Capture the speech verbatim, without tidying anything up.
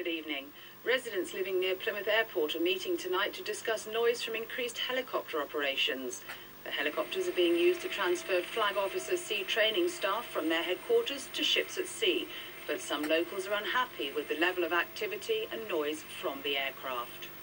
Good evening. Residents living near Plymouth Airport are meeting tonight to discuss noise from increased helicopter operations. The helicopters are being used to transfer Flag Officer Sea training staff from their headquarters to ships at sea, but some locals are unhappy with the level of activity and noise from the aircraft.